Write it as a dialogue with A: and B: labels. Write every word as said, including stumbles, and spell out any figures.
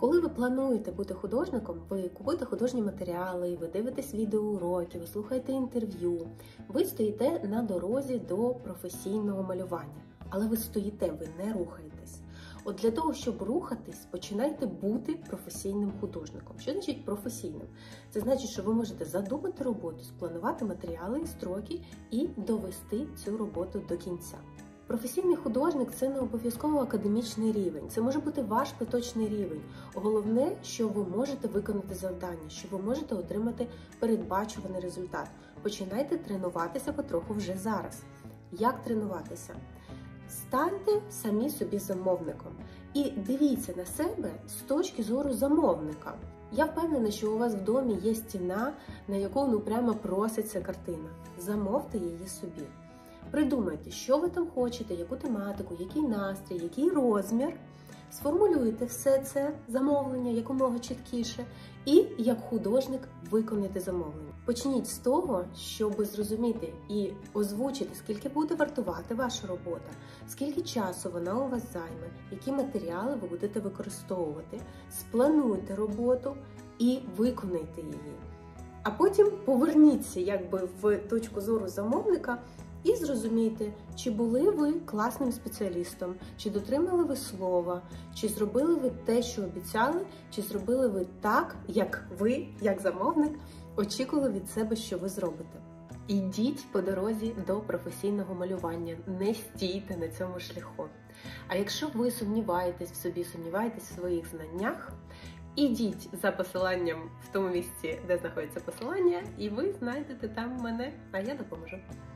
A: Коли ви плануєте бути художником, ви купуєте художні матеріали, ви дивитесь відеоуроки, ви слухаєте інтерв'ю, ви стоїте на дорозі до професійного малювання. Але ви стоїте, ви не рухаєтесь. От для того, щоб рухатись, починайте бути професійним художником. Що значить професійним? Це значить, що ви можете задумати роботу, спланувати матеріали і строки і довести цю роботу до кінця. Професійний художник – це не обов'язково академічний рівень, це може бути ваш поточний рівень. Головне, що ви можете виконати завдання, що ви можете отримати передбачуваний результат. Починайте тренуватися потроху вже зараз. Як тренуватися? Станьте самі собі замовником і дивіться на себе з точки зору замовника. Я впевнена, що у вас в домі є стіна, на яку ну прямо проситься картина. Замовте її собі. Придумайте, що ви там хочете, яку тематику, який настрій, який розмір. Сформулюйте все це замовлення якомога чіткіше і, як художник, виконайте замовлення. Почніть з того, щоб зрозуміти і озвучити, скільки буде вартувати ваша робота, скільки часу вона у вас займе, які матеріали ви будете використовувати. Сплануйте роботу і виконайте її. А потім поверніться якби в точку зору замовника і зрозумійте, чи були ви класним спеціалістом, чи дотримали ви слова, чи зробили ви те, що обіцяли, чи зробили ви так, як ви, як замовник, очікували від себе, що ви зробите. Ідіть по дорозі до професійного малювання, не стійте на цьому шляху. А якщо ви сумніваєтесь в собі, сумніваєтесь в своїх знаннях, ідіть за посиланням в тому місці, де знаходиться посилання, і ви знайдете там мене, а я допоможу.